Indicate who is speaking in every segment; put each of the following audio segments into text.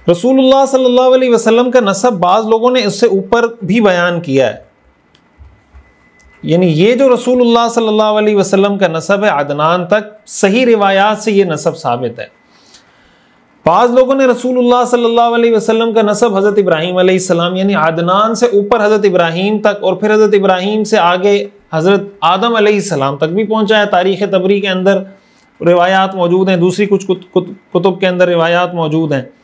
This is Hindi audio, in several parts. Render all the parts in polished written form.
Speaker 1: रसूलुल्लाह सल्लल्लाहु अलैहि वसल्लम का नसब बाज़ लोगों ने इससे ऊपर भी बयान किया है, यानी ये जो रसूलुल्लाह सल्लल्लाहु अलैहि वसल्लम का नसब है अदनान तक, सही रिवायात से ये नसब साबित है। बाज़ लोगों ने रसूलुल्लाह सल्लल्लाहु अलैहि वसल्लम का नसब हज़रत इब्राहीम अलैहिस्सलाम यानी अदनान से ऊपर हज़रत इब्राहीम तक और फिर हज़रत इब्राहीम से आगे हज़रत आदम अलैहिस्सलाम तक भी पहुँचा है। तारीख़ तबरी के अंदर रिवायात मौजूद हैं, दूसरी कुछ कुतुब के अंदर रिवायात मौजूद हैं।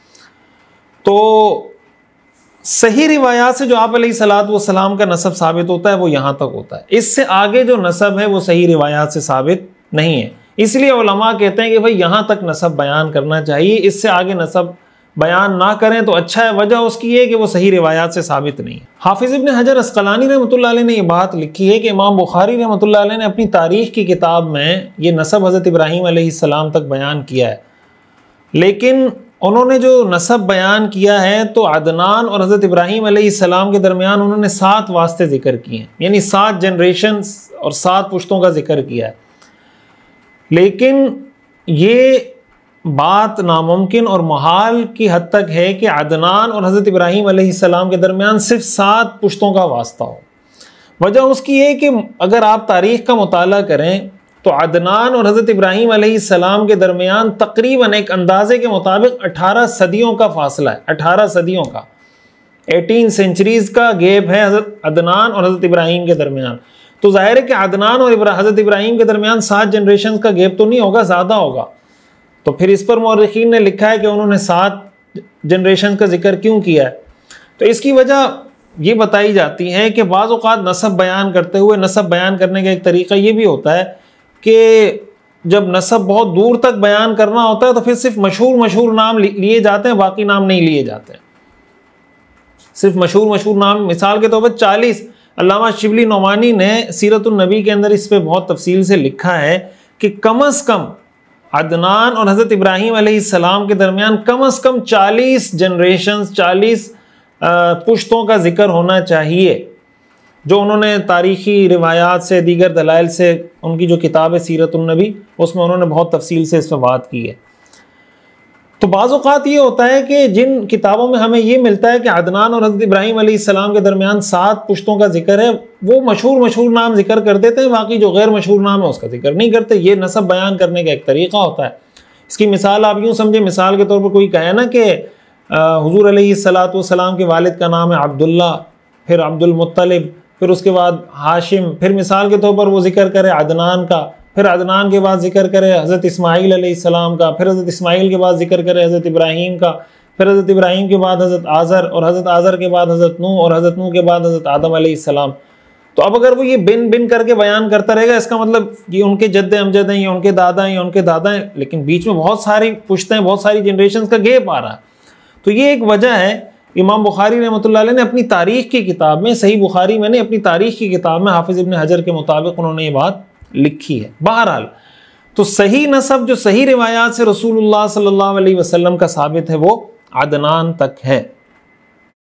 Speaker 1: तो सही रिवायात से जो आप अलैहिस्सलातु वस्सलाम का नसब साबित होता है वो यहाँ तक होता है। इससे आगे जो नसब है वो सही रिवायात से साबित नहीं है। इसलिए उलमा कहते हैं कि भाई यहाँ तक नसब बयान करना चाहिए, इससे आगे नसब बयान ना करें तो अच्छा है। वजह उसकी है कि वो सही रिवायात से साबित नहीं है। हाफिज़ इब्न हजर अस्क़लानी रहमतुल्लाह अलैह ने ये बात लिखी है कि इमाम बुखारी रहमतुल्लाह अलैह ने अपनी तारीख़ की किताब में ये नसब हज़रत इब्राहीम अलैहिस्सलाम तक बयान किया है, लेकिन उन्होंने जो नसब बयान किया है तो अदनान और हज़रत इब्राहीम अलैहिस्सलाम के दरमियान उन्होंने 7 वास्ते ज़िक्र किए हैं, यानी 7 जनरेशन्स और 7 पुश्तों का जिक्र किया है। लेकिन ये बात नामुमकिन और महाल की हद तक है कि अदनान और हज़रत इब्राहीम अलैहिस्सलाम के दरमियान सिर्फ 7 पुश्तों का वास्ता हो। वजह उसकी है कि अगर आप तारीख़ का मुताला करें तो अदनान और हज़रत इब्राहीम अलैहिस्सलाम के दरमियान तकरीबन एक अंदाजे के मुताबिक 18 सदियों का फासला है। 18 सदियों का, 18 सेंचुरीज़ का गैप है हज़रत अदनान और हज़रत इब्राहीम के दरमियान। तो जाहिर है कि अदनान और हज़रत इब्राहीम के दरमियान 7 जनरेशन का गैप तो नहीं होगा, ज़्यादा होगा। तो फिर इस पर मौरख़ीन ने लिखा है कि उन्होंने 7 जनरेशन का जिक्र क्यों किया है। तो इसकी वजह ये बताई जाती है कि बाज़ औक़ात नसब बयान करते हुए, नसब बयान करने का एक तरीक़ा ये भी होता है कि जब नसब बहुत दूर तक बयान करना होता है तो फिर सिर्फ मशहूर नाम लिए जाते हैं, बाकी नाम नहीं लिए जाते हैं। सिर्फ मशहूर नाम, मिसाल के तौर पर 40 अल्लामा शिबली नोमानी ने सीरतुन नबी के अंदर इस पर बहुत तफसील से लिखा है कि कम अज़ कम अदनान और हज़रत इब्राहीम अलैहिस्सलाम के दरमियान कम अज़ कम 40 जनरेशन्स, 40 पुश्तों का जिक्र होना चाहिए, जो उन्होंने तारीख़ी रिवायात से, दीगर दलाइल से, उनकी जो किताब है सीरतुन नबी, उसमें उन्होंने बहुत तफसील से इस पर बात की है। तो बाज़ औक़ात ये होता है कि जिन किताबों में हमें ये मिलता है कि अदनान और हज़रत इब्राहीम अलैहिस्सलाम के दरमियान 7 पुश्तों का जिक्र है, वो मशहूर नाम जिक्र कर देते हैं, बाकी जो गैर मशहूर नाम है उसका जिक्र नहीं करते। ये नसब बयान करने का एक तरीक़ा होता है। इसकी मिसाल आप यूँ समझें, मिसाल के तौर पर कोई कहे ना कि हुज़ूर अलैहिस्सलातु वस्सलाम के वालिद का नाम है अब्दुल्ला, फिर अब्दुल मुत्तलिब, फिर उसके बाद हाशिम, फिर मिसाल के तौर पर वो जिक्र करे अदनान का, फिर अदनान के बाद जिक्र करे हज़रत इस्माईल अलैहिस्सलाम का, फिर हज़रत इस्माईल के बाद जिक्र करे हज़रत इब्राहीम का, फिर हज़रत इब्राहीम के बाद हज़रत आज़र, और हज़रत आज़र के बाद हज़रत नूह, और हज़रत नूह के बाद हज़रत आदम अलैहिस्सलाम। तो अब अगर वो ये बिन करके बयान करता रहेगा, इसका मतलब ये उनके जद्द अमजद हैं, ये उनके दादा हैं, ये उनके दादा हैं, लेकिन बीच में बहुत सारी पुश्तें, बहुत सारी जनरेशन का गैप आ रहा है। तो ये एक वजह है। इमाम बुखारी रहमतुल्लाह अलैह ने अपनी तारीख़ की किताब में, सही बुखारी में, अपनी तारीख़ की किताब में हाफिज़ इब्न हजर के मुताबिक उन्होंने ये बात लिखी है। बहरहाल तो सही नसब जो सही रिवायात से रसूलुल्लाह सल्लल्लाहु अलैहि वसल्लम का साबित है वो अदनान तक है।